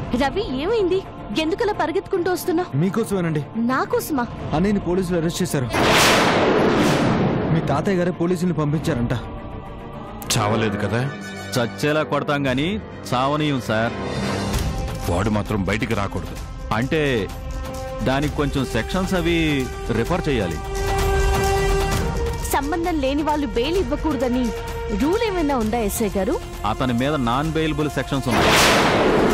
రవి ఏమైంది? ఎందుకలా పరిగెత్తుకుంటూ వస్తున్నా? మీకోసమేనండి. నాకోసమా? అన్నయ్యని పోలీసులు అరెస్ట్ చేశారు. మీ తాతయ్య గారే పోలీసుల్ని పంపించారంట. చావలేదు కదా? చచ్చేలా కొడతాం గాని చావనీయం సార్. వాడు మాత్రం బయటికి రాకూడదు. అంటే దానికి కొంచెం సెక్షన్స్ అవి రిఫర్ చేయాలి. సంబంధం లేని వాళ్ళు బెయిల్ ఇవ్వకూడదని రూల్ ఏమైనా ఉందా ఎస్ఐ గారు? అతని మీద నాన్ బెయిలబుల్ సెక్షన్స్ ఉన్నాయి.